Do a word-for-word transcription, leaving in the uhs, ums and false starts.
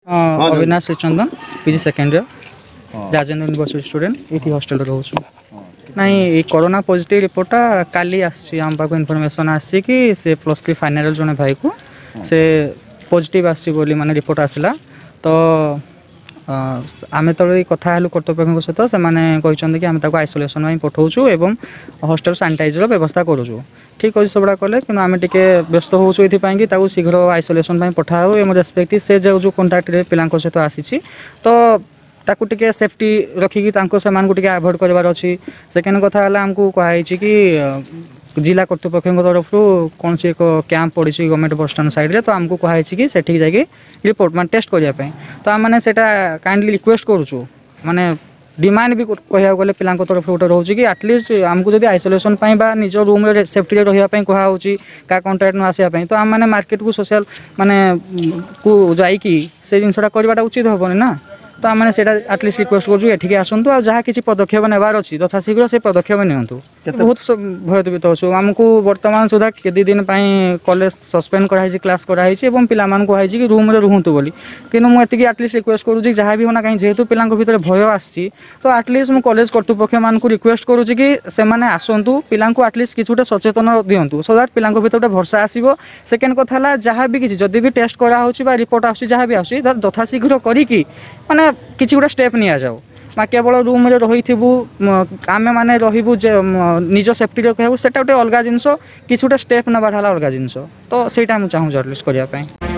Avinash Chandan PG second year Rajendra university student ये hostel रोच नहीं कोरोना पॉजिटिव रिपोर्टा काली आम पाक इनफॉरमेशन आसी कि से प्लस थ्री फाइनल जने भाई को से पॉजिटिव आसी बोली माने रिपोर्ट आसला तो आम तो कथा कर्तव्य सहित से कहते कि आम आइसोलेसन पठाऊँ एवं हॉस्टल सैनिटाइजर व्यवस्था करूँ ठीक अच्छे सबटा कले कि आम टे व्यस्त होती ये शीघ्र आइसोलेसन पठाऊ एवं रेस्पेक्ट से जो कंटाक्ट पिला सहित आसी तो ताकू टिके सेफ्टी रखिकी से टिके अवॉइड करार अच्छी सेकेंड कथा आमको कहुई कि जिला कर्तृपक्ष तरफ कौन सी एक कैंप पड़ी गवर्नमेंट बस स्टैंड साइड रे तो आमको कहुई कि सेठी जाकि रिपोर्ट मान टेस्ट करने तो आम मैंने काइंडली रिक्वेस्ट करूँ माने डिमांड भी कह गले पिला तरफ गोटे रोचे कि एटलिस्ट आमको जब आइसोलेसन निज रूम रे सेफ्टी रही कहुच्छी क्या कंटाक्ट न आसापी तो आम मैंने मार्केट को सोशल माने को जाइकी से जिनसा करवाटा उचित हेनी ना तो आम मैंने एटलिस्ट रिक्वेस्ट करूँ आसतु आ जहाँ किसी पदक्षेप नेबार अच्छी तथा शीघ्र से पदक्षेप नियंतु बहुत भयभीत अच्छु आमको बर्तमान सुधा केदी दिन कॉलेज सस्पेंड कराई क्लास कराई पिला कहुई कि रूम रे रुहतु बोली कि मुझे एटलिस्ट रिक्वेस्ट करूँ जहाँ भी होना कहीं जेहेतु पिला भीतर भय आसी तो एटलिस्ट मु कॉलेज कर्तृपक्ष मान रिक्वेस्ट करूँ कि से आसतु पिला एटलिस्ट किसी गोटे सचेतन दिंतु सो दैट पिला भीतर गोटे भरसा आसो सेकेंड कथा जहाँ भी किसी जदि भी टेस्ट कराऊँच रिपोर्ट आसूँ जहाँ भी आसूँ यथा शीघ्र करी माने किसी गोटे स्टेप नि जाऊ मैं केवल रूम रे रही आम मैंने रही निज सेफ्टी रखा से गोटे अलग जिनस किसी गोटे स्टेप नबार अलग जिनस तो सहीटा मुझे चाहूँ एटलिस्ट करने।